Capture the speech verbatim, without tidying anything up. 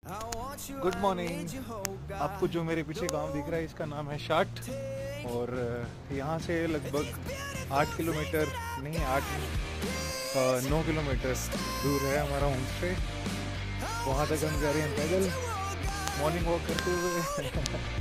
Good morning. आपको जो मेरे पीछे गांव दिख रहा है इसका नाम है शाट, और यहाँ से लगभग आठ किलोमीटर नहीं आठ नौ किलोमीटर दूर है हमारा होम स्टे। वहाँ तक हम जा रहे हैं पैदल मॉर्निंग वॉक करते हुए।